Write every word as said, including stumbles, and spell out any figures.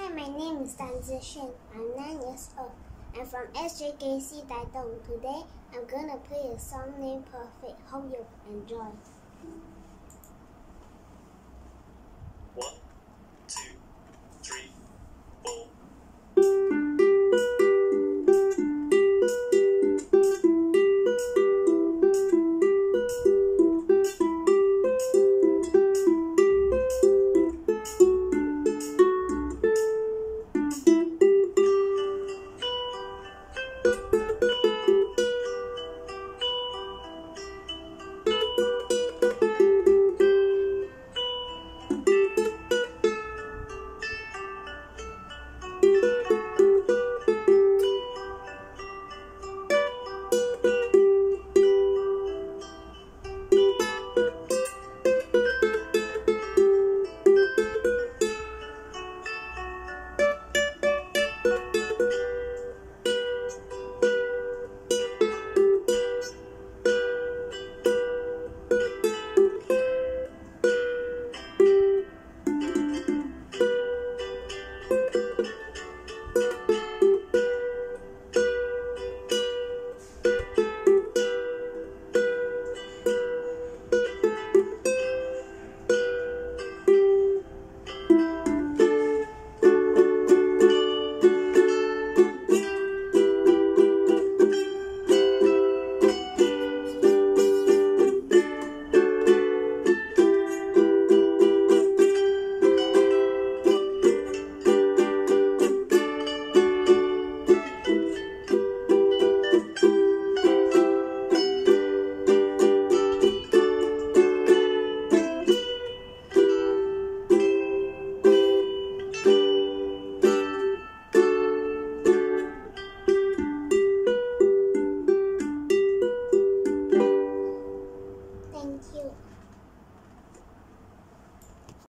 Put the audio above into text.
my name is Tze Suen. I'm nine years old. I'm from S J K C Taitung. Today, I'm gonna play a song named Perfect. Hope you enjoy. One, two, three, four. Thank you.